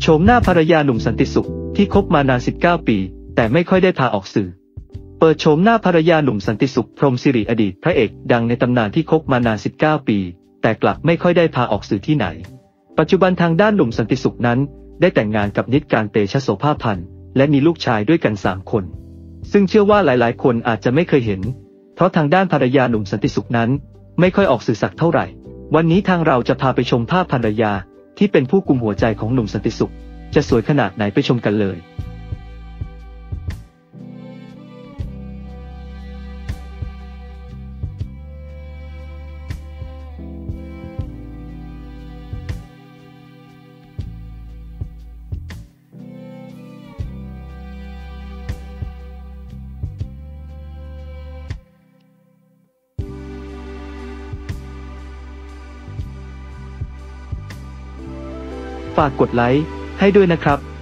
ชมหน้าภรรยาหนุ่มสันติสุขที่คบมานาน19 ปีแต่ไม่ค่อยได้พาออกสื่อเปิดโฉมหน้าภรรยาหนุ่มสันติสุขพรหมสิริอดีตพระเอกดังในตำนานที่คบมานาน19 ปีแต่กลับไม่ค่อยได้พาออกสื่อที่ไหนปัจจุบันทางด้านหนุ่มสันติสุขนั้นได้แต่งงานกับนิตการเตชะโสภาพันธ์และมีลูกชายด้วยกัน3 คนซึ่งเชื่อว่าหลายๆคนอาจจะไม่เคยเห็นเพราะทางด้านภรรยาหนุ่มสันติสุขนั้นไม่ค่อยออกสื่อสักเท่าไหร่วันนี้ทางเราจะพาไปชมภาพภรรยาที่เป็นผู้กุมหัวใจของหนุ่มสันติสุขจะสวยขนาดไหนไปชมกันเลยฝากกดไลค์ให้ด้วยนะครับ